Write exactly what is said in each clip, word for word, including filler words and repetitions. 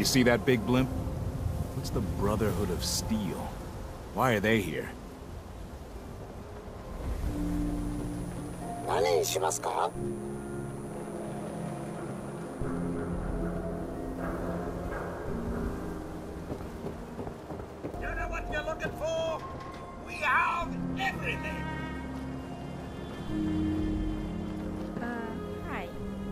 You see that big blimp? What's the Brotherhood of Steel? Why are they here? 何にしますか? You know what you're looking for? We have everything. Uh, hi.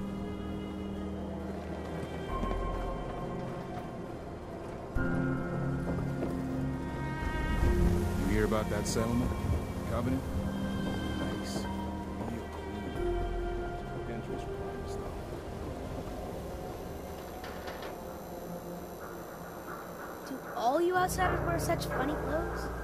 You hear about that settlement? Covenant? Nice. Real cool. Interest requirements, though. Do all you outsiders wear such funny clothes?